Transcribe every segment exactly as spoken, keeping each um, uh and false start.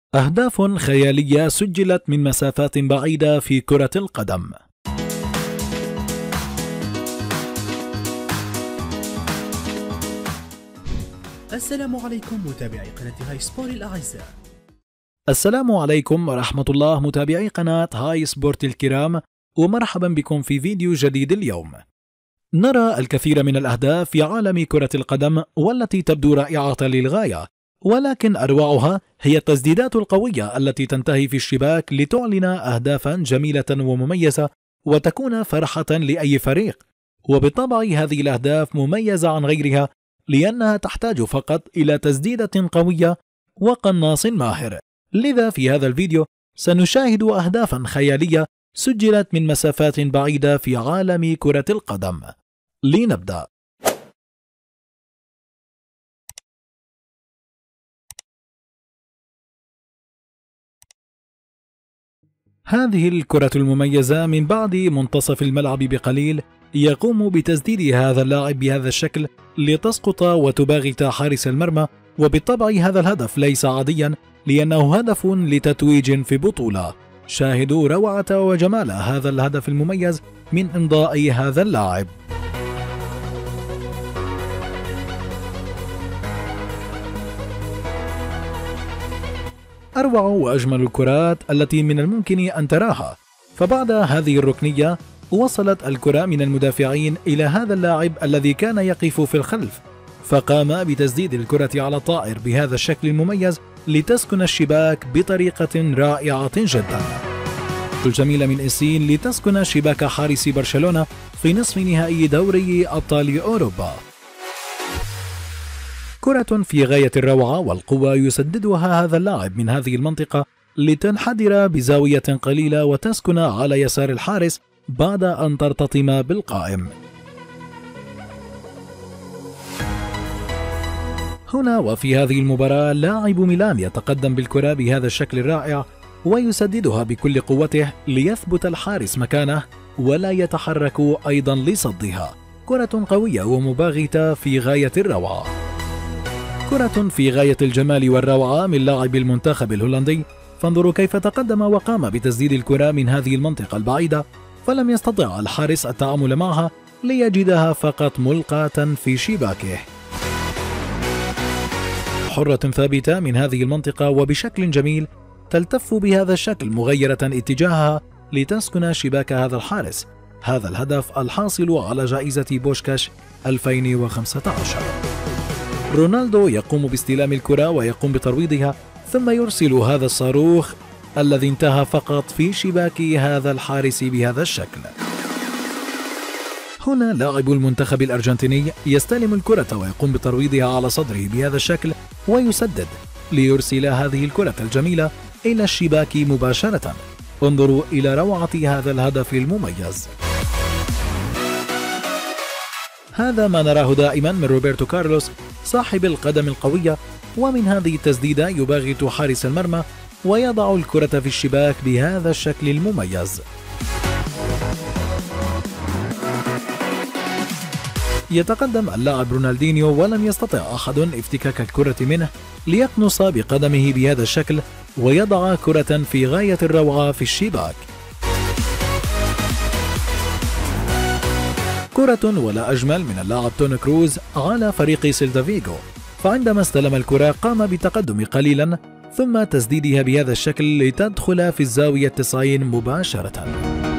أهداف خيالية سجلت من مسافات بعيدة في كرة القدم. السلام عليكم متابعي قناة هاي سبورت الأعزاء. السلام عليكم ورحمة الله متابعي قناة هاي سبورت الكرام، ومرحبا بكم في فيديو جديد اليوم. نرى الكثير من الأهداف في عالم كرة القدم والتي تبدو رائعة للغاية، ولكن أروعها هي التسديدات القوية التي تنتهي في الشباك لتعلن أهدافا جميلة ومميزة وتكون فرحة لأي فريق. وبالطبع هذه الأهداف مميزة عن غيرها لأنها تحتاج فقط إلى تسديدة قوية وقناص ماهر. لذا في هذا الفيديو سنشاهد أهدافا خيالية سجلت من مسافات بعيدة في عالم كرة القدم. لنبدأ. هذه الكرة المميزة من بعد منتصف الملعب بقليل يقوم بتسديد هذا اللاعب بهذا الشكل لتسقط وتباغت حارس المرمى، وبالطبع هذا الهدف ليس عاديا لأنه هدف لتتويج في بطولة. شاهدوا روعة وجمال هذا الهدف المميز من إمضاء هذا اللاعب. أروع وأجمل الكرات التي من الممكن أن تراها. فبعد هذه الركنية وصلت الكرة من المدافعين إلى هذا اللاعب الذي كان يقف في الخلف، فقام بتسديد الكرة على الطائر بهذا الشكل المميز لتسكن الشباك بطريقة رائعة جدا. الجميلة من إسين لتسكن شباك حارس برشلونة في نصف نهائي دوري أبطال أوروبا. كرة في غاية الروعة والقوة يسددها هذا اللاعب من هذه المنطقة لتنحدر بزاوية قليلة وتسكن على يسار الحارس بعد أن ترتطم بالقائم. هنا وفي هذه المباراة لاعب ميلان يتقدم بالكرة بهذا الشكل الرائع ويسددها بكل قوته ليثبت الحارس مكانه ولا يتحرك أيضا لصدها. كرة قوية ومباغتة في غاية الروعة. كرة في غاية الجمال والروعة من لاعب المنتخب الهولندي، فانظروا كيف تقدم وقام بتسديد الكرة من هذه المنطقة البعيدة، فلم يستطع الحارس التعامل معها ليجدها فقط ملقاة في شباكه. حرة ثابتة من هذه المنطقة وبشكل جميل تلتف بهذا الشكل مغيرة اتجاهها لتسكن شباك هذا الحارس. هذا الهدف الحاصل على جائزة بوشكاش ألفين وخمسة عشر. رونالدو يقوم باستلام الكرة ويقوم بترويضها ثم يرسل هذا الصاروخ الذي انتهى فقط في شباك هذا الحارس بهذا الشكل. هنا لاعب المنتخب الأرجنتيني يستلم الكرة ويقوم بترويضها على صدره بهذا الشكل ويسدد ليرسل هذه الكرة الجميلة إلى الشباك مباشرة. انظروا إلى روعة هذا الهدف المميز. هذا ما نراه دائما من روبرتو كارلوس صاحب القدم القوية، ومن هذه التسديدة يباغت حارس المرمى ويضع الكرة في الشباك بهذا الشكل المميز. يتقدم اللاعب رونالدينيو ولم يستطع أحد افتكاك الكرة منه ليقنص بقدمه بهذا الشكل ويضع كرة في غاية الروعة في الشباك. كرة ولا أجمل من اللاعب توني كروز على فريق سيلتا فيغو، فعندما استلم الكرة قام بتقدم قليلا ثم تسديدها بهذا الشكل لتدخل في الزاوية التسعين مباشرة.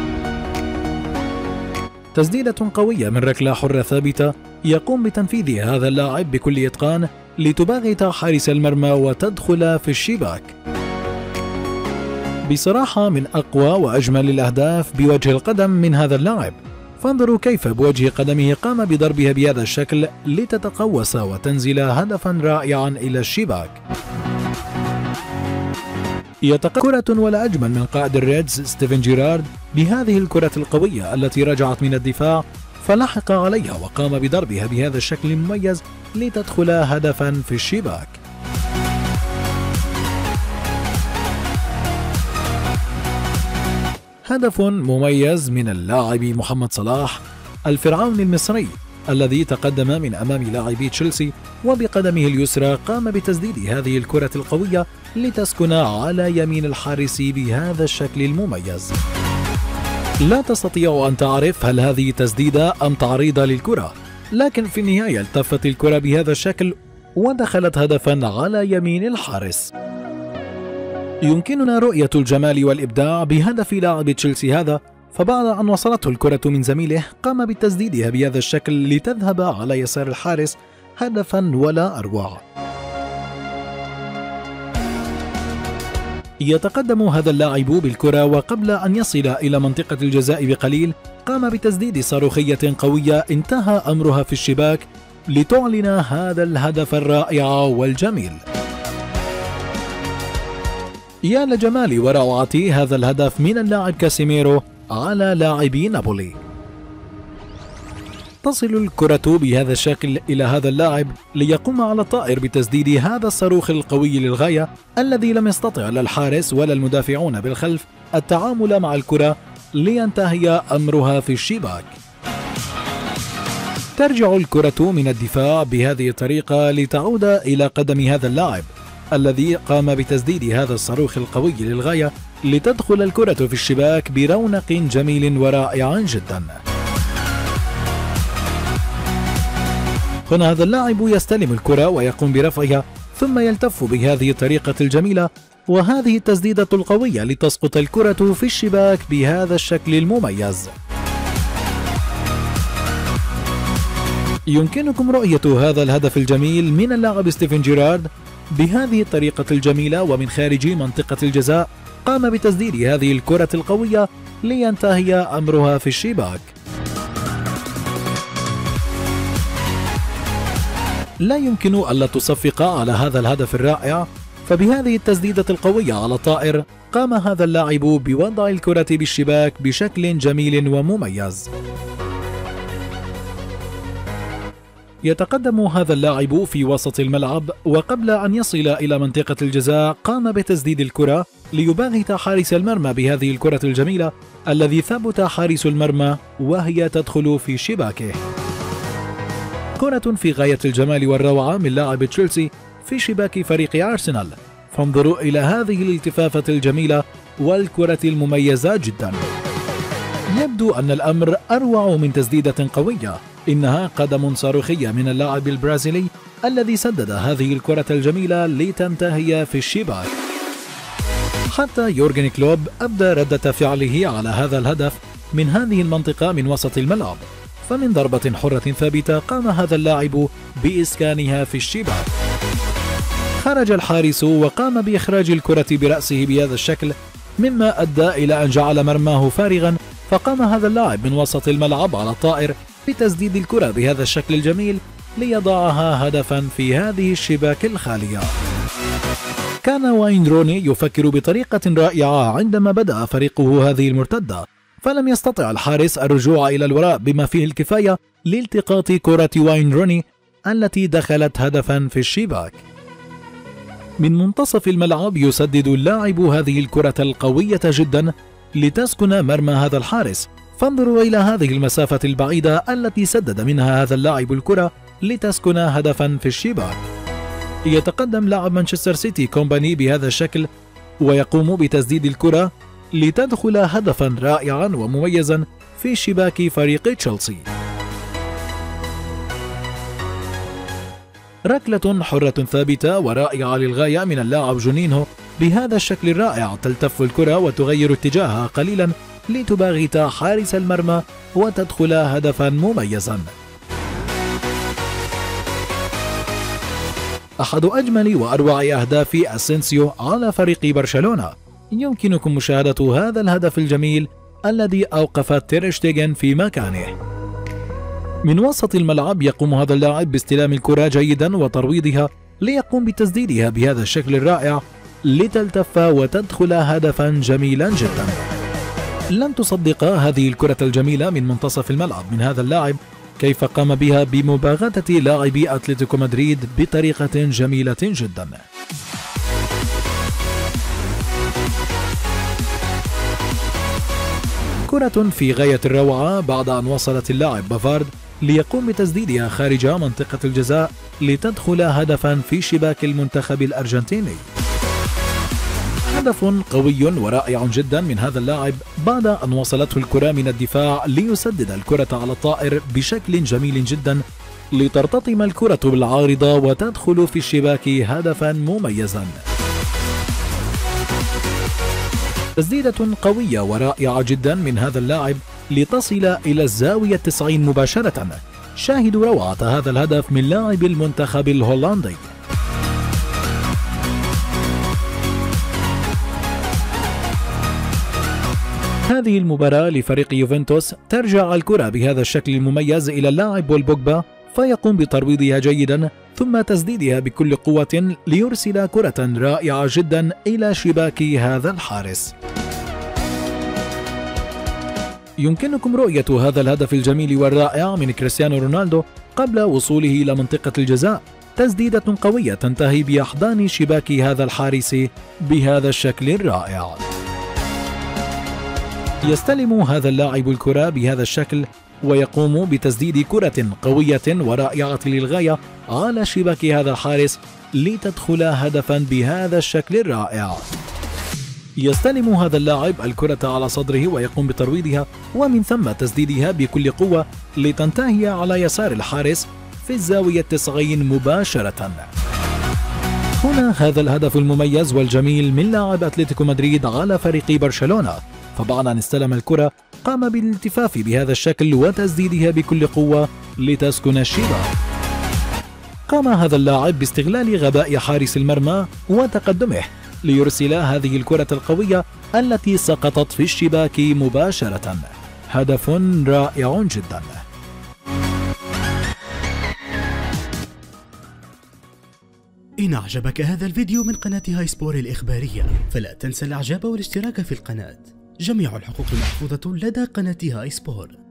تسديدة قوية من ركلة حرة ثابتة يقوم بتنفيذ هذا اللاعب بكل إتقان لتباغت حارس المرمى وتدخل في الشباك. بصراحة من أقوى وأجمل الأهداف بوجه القدم من هذا اللاعب. فانظروا كيف بوجه قدمه قام بضربها بهذا الشكل لتتقوس وتنزل هدفا رائعا إلى الشباك. يتقدم كرة ولا أجمل من قائد الريدز ستيفن جيرارد بهذه الكرة القوية التي رجعت من الدفاع فلحق عليها وقام بضربها بهذا الشكل المميز لتدخل هدفا في الشباك. هدف مميز من اللاعب محمد صلاح الفرعون المصري، الذي تقدم من أمام لاعبي تشيلسي، وبقدمه اليسرى قام بتسديد هذه الكرة القوية لتسكن على يمين الحارس بهذا الشكل المميز. لا تستطيع أن تعرف هل هذه تسديدة أم تعريضة للكرة، لكن في النهاية التفت الكرة بهذا الشكل ودخلت هدفا على يمين الحارس. يمكننا رؤية الجمال والإبداع بهدف لاعب تشيلسي هذا، فبعد أن وصلته الكرة من زميله قام بتسديدها بهذا الشكل لتذهب على يسار الحارس، هدفا ولا أروع. يتقدم هذا اللاعب بالكرة، وقبل أن يصل إلى منطقة الجزاء بقليل قام بتسديد صاروخية قوية انتهى أمرها في الشباك لتعلن هذا الهدف الرائع والجميل. يا لجمال وروعة هذا الهدف من اللاعب كاسيميرو على لاعبي نابولي. تصل الكرة بهذا الشكل إلى هذا اللاعب ليقوم على الطائر بتسديد هذا الصاروخ القوي للغاية، الذي لم يستطع لا الحارس ولا المدافعون بالخلف التعامل مع الكرة لينتهي أمرها في الشباك. ترجع الكرة من الدفاع بهذه الطريقة لتعود إلى قدم هذا اللاعب الذي قام بتسديد هذا الصاروخ القوي للغاية لتدخل الكرة في الشباك برونق جميل ورائع جدا. هنا هذا اللاعب يستلم الكرة ويقوم برفعها، ثم يلتف بهذه الطريقة الجميلة وهذه التسديدة القوية لتسقط الكرة في الشباك بهذا الشكل المميز. يمكنكم رؤية هذا الهدف الجميل من اللاعب ستيفن جيرارد بهذه الطريقة الجميلة، ومن خارج منطقة الجزاء قام بتسديد هذه الكرة القوية لينتهي أمرها في الشباك. لا يمكن ألا تصفق على هذا الهدف الرائع، فبهذه التسديدة القوية على الطائر قام هذا اللاعب بوضع الكرة بالشباك بشكل جميل ومميز. يتقدم هذا اللاعب في وسط الملعب، وقبل أن يصل إلى منطقة الجزاء قام بتسديد الكرة ليباغت حارس المرمى بهذه الكرة الجميلة الذي ثبت حارس المرمى وهي تدخل في شباكه. كرة في غاية الجمال والروعة من لاعب تشيلسي في شباك فريق أرسنال، فانظروا إلى هذه الالتفافة الجميلة والكرة المميزة جدا. يبدو أن الأمر أروع من تسديدة قوية، إنها قدم صاروخية من اللاعب البرازيلي الذي سدد هذه الكرة الجميلة لتنتهي في الشباك. حتى يورجن كلوب أبدى ردة فعله على هذا الهدف من هذه المنطقة من وسط الملعب، فمن ضربة حرة ثابتة قام هذا اللاعب بإسكانها في الشباك. خرج الحارس وقام بإخراج الكرة برأسه بهذا الشكل، مما أدى إلى أن جعل مرماه فارغا، فقام هذا اللاعب من وسط الملعب على الطائر بتسديد الكرة بهذا الشكل الجميل ليضعها هدفا في هذه الشباك الخالية. كان واين روني يفكر بطريقة رائعة عندما بدأ فريقه هذه المرتدة، فلم يستطع الحارس الرجوع إلى الوراء بما فيه الكفاية لالتقاط كرة واين روني التي دخلت هدفا في الشباك. من منتصف الملعب يسدد اللاعب هذه الكرة القوية جدا لتسكن مرمى هذا الحارس، فانظروا إلى هذه المسافة البعيدة التي سدد منها هذا اللاعب الكرة لتسكن هدفا في الشباك. يتقدم لاعب مانشستر سيتي كومباني بهذا الشكل ويقوم بتسديد الكرة لتدخل هدفا رائعا ومميزا في شباك فريق تشيلسي. ركلة حرة ثابتة ورائعة للغاية من اللاعب جونينهو بهذا الشكل الرائع، تلتف الكرة وتغير اتجاهها قليلا لتباغت حارس المرمى وتدخل هدفا مميزا. أحد أجمل وأروع أهداف أسينسيو على فريق برشلونة. يمكنكم مشاهدة هذا الهدف الجميل الذي أوقف تير شتيغن في مكانه. من وسط الملعب يقوم هذا اللاعب باستلام الكرة جيدا وترويضها ليقوم بتسديدها بهذا الشكل الرائع لتلتف وتدخل هدفا جميلا جدا. لن تصدق هذه الكرة الجميلة من منتصف الملعب من هذا اللاعب كيف قام بها بمباغتة لاعبي أتلتيكو مدريد بطريقة جميلة جدا. كرة في غاية الروعة بعد أن وصلت اللاعب بافارد ليقوم بتسديدها خارج منطقة الجزاء لتدخل هدفا في شباك المنتخب الأرجنتيني. هدف قوي ورائع جدا من هذا اللاعب بعد أن وصلته الكرة من الدفاع ليسدد الكرة على الطائر بشكل جميل جدا لترتطم الكرة بالعارضة وتدخل في الشباك هدفا مميزا. تسديدة قوية ورائعة جدا من هذا اللاعب لتصل إلى الزاوية التسعين مباشرة. شاهدوا روعة هذا الهدف من لاعب المنتخب الهولندي. هذه المباراة لفريق يوفنتوس ترجع الكرة بهذا الشكل المميز إلى اللاعب بول بوجبا فيقوم بترويضها جيدا ثم تسديدها بكل قوة ليرسل كرة رائعة جدا إلى شباك هذا الحارس. يمكنكم رؤية هذا الهدف الجميل والرائع من كريستيانو رونالدو قبل وصوله إلى منطقة الجزاء. تسديدة قوية تنتهي بأحضان شباك هذا الحارس بهذا الشكل الرائع. يستلم هذا اللاعب الكرة بهذا الشكل ويقوم بتسديد كرة قوية ورائعة للغاية على شباك هذا الحارس لتدخل هدفا بهذا الشكل الرائع. يستلم هذا اللاعب الكرة على صدره ويقوم بترويضها ومن ثم تسديدها بكل قوة لتنتهي على يسار الحارس في الزاوية التسعين مباشرة. هنا هذا الهدف المميز والجميل من لاعب أتلتيكو مدريد على فريق برشلونة، فبعد أن استلم الكرة قام بالالتفاف بهذا الشكل وتسديدها بكل قوة لتسكن الشباك. قام هذا اللاعب باستغلال غباء حارس المرمى وتقدمه ليرسل هذه الكرة القوية التي سقطت في الشباك مباشرة. هدف رائع جدا. إن أعجبك هذا الفيديو من قناة هاي سبور الإخبارية فلا تنسى الإعجاب والاشتراك في القناة. جميع الحقوق محفوظة لدى قناة هاي سبور.